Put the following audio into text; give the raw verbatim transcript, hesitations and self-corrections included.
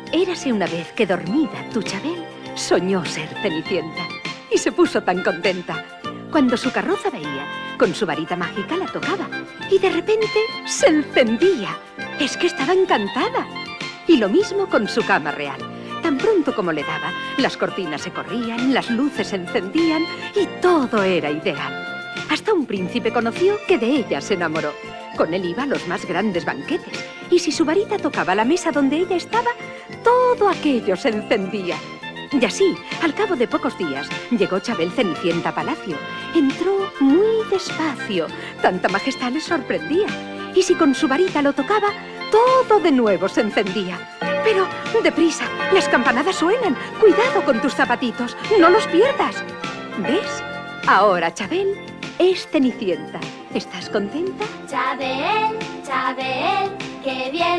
Érase una vez que dormida tu Chabel soñó ser Cenicienta y se puso tan contenta. Cuando su carroza veía, con su varita mágica la tocaba y de repente se encendía. Es que estaba encantada. Y lo mismo con su cama real. Tan pronto como le daba, las cortinas se corrían, las luces se encendían y todo era ideal. Hasta un príncipe conoció que de ella se enamoró. Con él iba a los más grandes banquetes y si su varita tocaba la mesa donde ella estaba, todo aquello se encendía. Y así, al cabo de pocos días, llegó Chabel Cenicienta a palacio. Entró muy despacio, tanta majestad le sorprendía. Y si con su varita lo tocaba, todo de nuevo se encendía. Pero, deprisa, las campanadas suenan. Cuidado con tus zapatitos, no los pierdas. ¿Ves? Ahora Chabel es Cenicienta. ¿Estás contenta? Chabel, Chabel, qué bien